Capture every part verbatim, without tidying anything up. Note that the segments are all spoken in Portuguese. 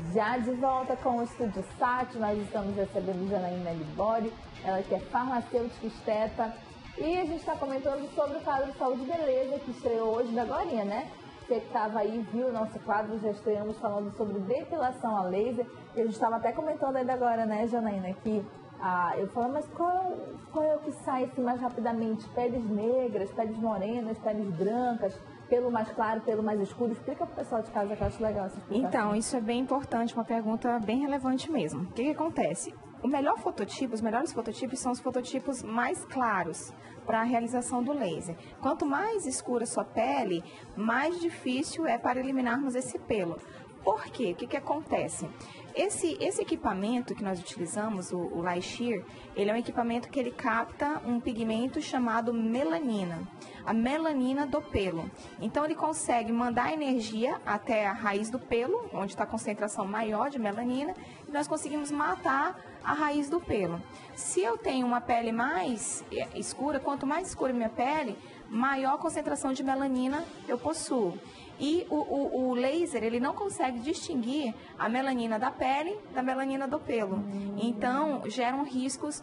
Já de volta com o Estúdio Sat, nós estamos recebendo Janaína Libório, ela que é farmacêutica esteta, e a gente está comentando sobre o quadro Saúde e Beleza, que estreou hoje da Glorinha, né? Você que estava aí, viu o nosso quadro, já estreamos falando sobre depilação a laser, e a gente estava até comentando ainda agora, né, Janaína, que ah, eu falo, mas qual, qual é o que sai assim, mais rapidamente? Peles negras, peles morenas, peles brancas, pelo mais claro, pelo mais escuro? Explica para o pessoal de casa que eu acho legal essa explicação. Então, isso é bem importante, uma pergunta bem relevante mesmo. O que, que acontece? O melhor fototipo, os melhores fototipos são os fototipos mais claros para a realização do laser. Quanto mais escura a sua pele, mais difícil é para eliminarmos esse pelo. Por quê? O que, que acontece? Esse, esse equipamento que nós utilizamos, o, o Light Shear, ele é um equipamento que ele capta um pigmento chamado melanina, a melanina do pelo. Então, ele consegue mandar energia até a raiz do pelo, onde está a concentração maior de melanina, e nós conseguimos matar a raiz do pelo. Se eu tenho uma pele mais escura, quanto mais escura a minha pele, maior a concentração de melanina eu possuo. E o, o, o laser, ele não consegue distinguir a melanina da pele da melanina do pelo. Hum. Então, geram riscos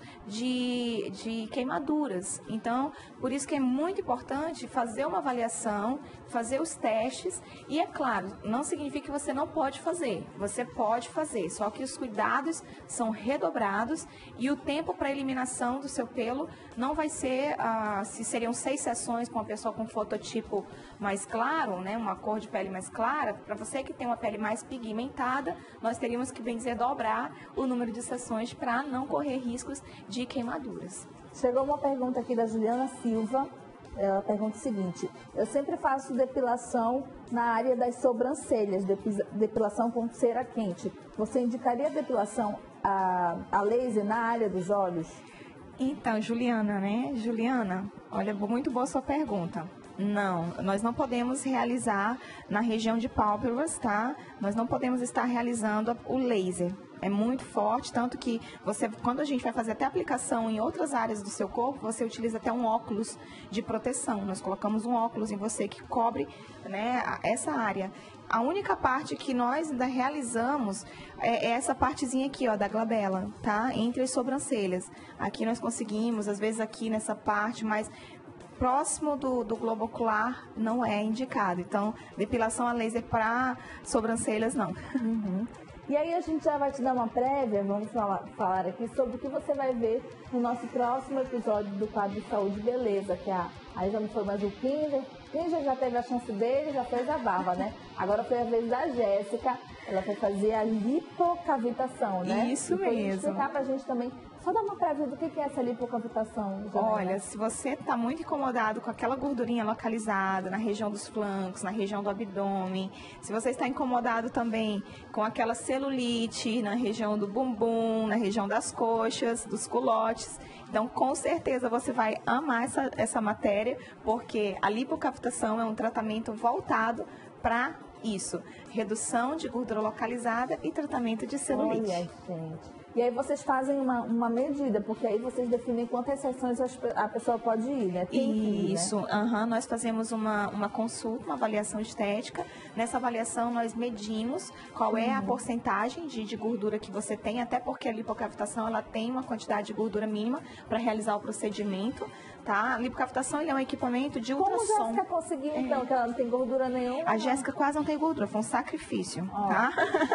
de, de queimaduras. Então, por isso que é muito importante fazer uma avaliação, fazer os testes. E, é claro, não significa que você não pode fazer. Você pode fazer, só que os cuidados são redobrados e o tempo para eliminação do seu pelo não vai ser, ah, se seriam seis sessões com uma pessoa com fototipo mais claro, né, uma cor de pele mais clara. Para você que tem uma pele mais pigmentada, nós teríamos que, bem dizer, dobrar o número de sessões para não correr riscos de queimaduras. Chegou uma pergunta aqui da Juliana Silva. Ela pergunta o seguinte: eu sempre faço depilação na área das sobrancelhas, depilação com cera quente. Você indicaria depilação a, a laser na área dos olhos? Então, Juliana, né? Juliana, olha, muito boa sua pergunta. Não, nós não podemos realizar na região de pálpebras, tá? Nós não podemos estar realizando o laser. É muito forte, tanto que você, quando a gente vai fazer até aplicação em outras áreas do seu corpo, você utiliza até um óculos de proteção. Nós colocamos um óculos em você que cobre, né, essa área. A única parte que nós ainda realizamos é essa partezinha aqui, ó, da glabela, tá? Entre as sobrancelhas. Aqui nós conseguimos, às vezes aqui nessa parte, mas próximo do, do globo ocular não é indicado. Então, depilação a laser para sobrancelhas, não. Uhum. E aí a gente já vai te dar uma prévia, vamos falar, falar aqui sobre o que você vai ver no nosso próximo episódio do quadro Saúde e Beleza, que a, aí já não foi mais o Kinder. Kinder já teve a chance dele, já fez a barba, né? Agora foi a vez da Jéssica, ela foi fazer a lipocavitação, né? Isso mesmo. Explicar pra gente também, só dar uma prévia do que é essa lipocavitação. Olha, né? Se você está muito incomodado com aquela gordurinha localizada na região dos flancos, na região do abdômen, se você está incomodado também com aquela celulite na região do bumbum, na região das coxas, dos culotes, então com certeza você vai amar essa, essa matéria, porque a lipocavitação é um tratamento voltado para isso, redução de gordura localizada e tratamento de celulite. Olha, gente. E aí vocês fazem uma, uma medida, porque aí vocês definem quantas sessões a pessoa pode ir, né? Tem Isso, que ir, né? Uhum, nós fazemos uma, uma consulta, uma avaliação estética. Nessa avaliação nós medimos qual uhum. é a porcentagem de, de gordura que você tem, até porque a lipocavitação ela tem uma quantidade de gordura mínima para realizar o procedimento, tá? A lipocavitação ele é um equipamento de ultrassom. Como a Jéssica conseguiu, então, é. que ela não tem gordura nenhuma? A Jéssica quase não tem gordura, foi um sacrifício, oh. tá?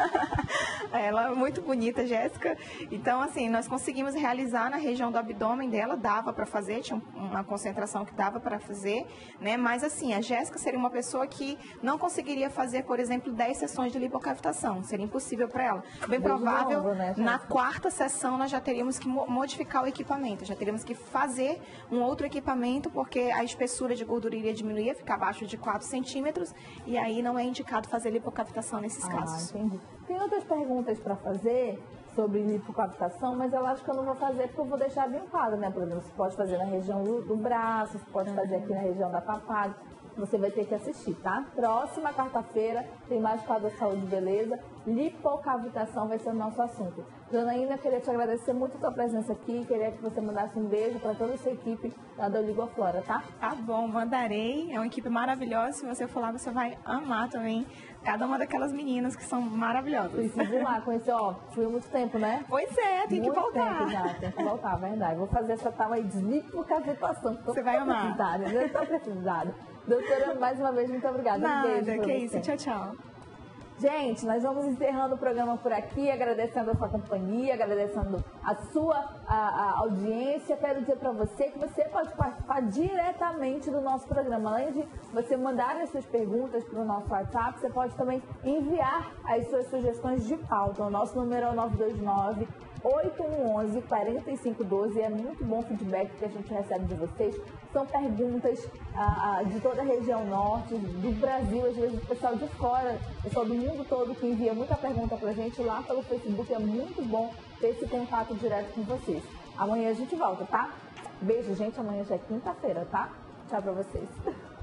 Ela é muito bonita, Jéssica. Então, assim, nós conseguimos realizar na região do abdômen dela, dava para fazer, tinha uma concentração que dava para fazer, né? Mas, assim, a Jéssica seria uma pessoa que não conseguiria fazer, por exemplo, dez sessões de lipocavitação. Seria impossível para ela. Bem provável, novo, né, na quarta sessão, nós já teríamos que modificar o equipamento, já teríamos que fazer um outro equipamento, porque a espessura de gordura iria diminuir, ia ficar abaixo de quatro centímetros, e aí não é indicado fazer lipocavitação nesses ah, casos. Entendi. Tem outras perguntas para fazer sobre lipocavitação, mas eu acho que eu não vou fazer porque eu vou deixar bem claro, né? Por exemplo, você pode fazer na região do, do braço, você pode fazer aqui na região da papada. Você vai ter que assistir, tá? Próxima quarta-feira tem mais quadro Saúde e Beleza. lipocavitação vai ser o nosso assunto. Janaína, queria te agradecer muito a tua presença aqui, queria que você mandasse um beijo para toda essa equipe lá da Oligoflora, tá? Tá bom, mandarei. É uma equipe maravilhosa. Se você for lá, você vai amar também cada uma daquelas meninas que são maravilhosas. Preciso ir lá conhecer, ó, fui há muito tempo, né? Pois é, tem muito que voltar. Tempo já, tem que voltar, verdade. Vou fazer essa tal aí de lipocavitação. Você vai amar. Eu estou precisada. Doutora, mais uma vez, muito obrigada. Nada, um beijo que você. isso. Tchau, tchau. Gente, nós vamos encerrando o programa por aqui, agradecendo a sua companhia, agradecendo a sua a, a audiência. Quero dizer para você que você pode participar diretamente do nosso programa. Além de você mandar as suas perguntas para o nosso WhatsApp, você pode também enviar as suas sugestões de pauta. O nosso número é o nove dois nove, oito um um, quatro cinco um dois. É muito bom o feedback que a gente recebe de vocês. São perguntas ah, de toda a região norte, do Brasil, às vezes o pessoal de fora, o pessoal do mundo todo que envia muita pergunta pra gente lá pelo Facebook. É muito bom ter esse contato direto com vocês. Amanhã a gente volta, tá? Beijo, gente. Amanhã já é quinta-feira, tá? Tchau pra vocês.